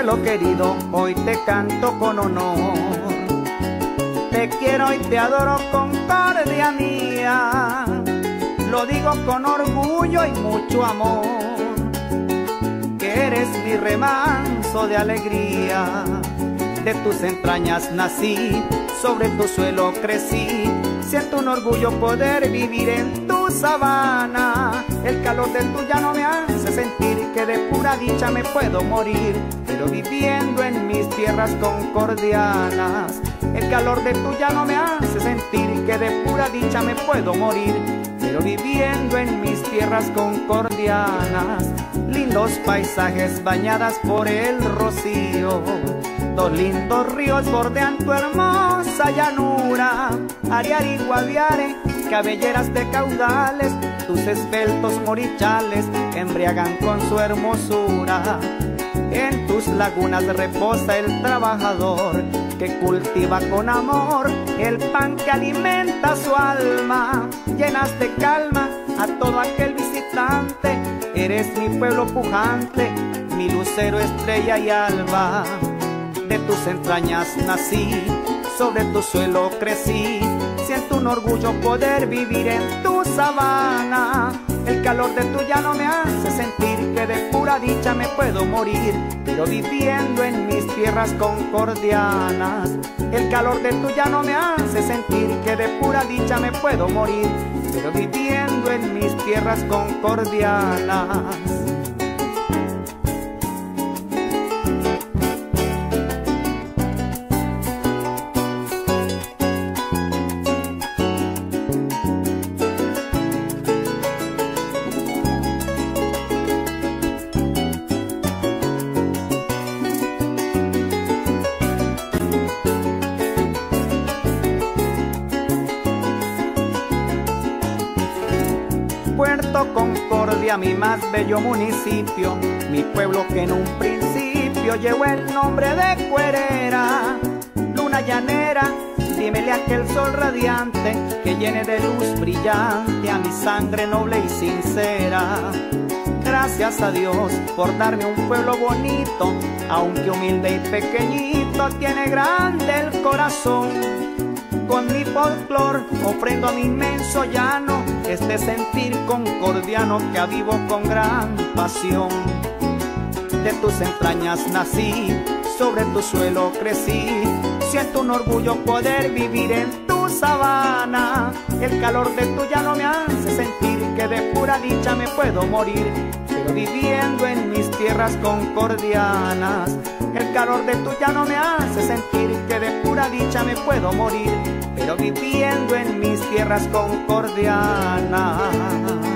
suelo querido, hoy te canto con honor. Te quiero y te adoro, concordia mía, lo digo con orgullo y mucho amor, que eres mi remanso de alegría. De tus entrañas nací, sobre tu suelo crecí, siento un orgullo poder vivir en tu sabana. El calor de tu llano me hace sentir que de pura dicha me puedo morir, pero viviendo en mis tierras concordianas. El calor de tu llano me hace sentir que de pura dicha me puedo morir, pero viviendo en mis tierras concordianas. Lindos paisajes bañadas por el rocío, dos lindos ríos bordean tu hermosa llanura. Ariari, Guaviare, cabelleras de caudales, tus esbeltos morichales embriagan con su hermosura. En tus lagunas reposa el trabajador, que cultiva con amor el pan que alimenta su alma. Llenas de calma a todo aquel visitante, eres mi pueblo pujante, mi lucero, estrella y alba. De tus entrañas nací, sobre tu suelo crecí, siento un orgullo poder vivir en tu sabana. El calor de tu llano me hace sentir que de pura dicha me puedo morir, pero viviendo en mis tierras concordianas. El calor de tu llano me hace sentir que de pura dicha me puedo morir, pero viviendo en mis tierras concordianas. Puerto Concordia, mi más bello municipio, mi pueblo que en un principio llevó el nombre de Cuerera. Luna llanera, dímele a aquel sol radiante que llene de luz brillante a mi sangre noble y sincera. Gracias a Dios por darme un pueblo bonito, aunque humilde y pequeñito, tiene grande el corazón. Con mi folclor ofrendo a mi inmenso llano este sentir concordiano que avivo con gran pasión. De tus entrañas nací, sobre tu suelo crecí, siento un orgullo poder vivir en tu sabana. El calor de tu llano me hace sentir que de pura dicha me puedo morir, pero viviendo en mis tierras concordianas. El calor de tu llano me hace sentir que de pura dicha me puedo morir, pero viviendo en mis tierras concordianas.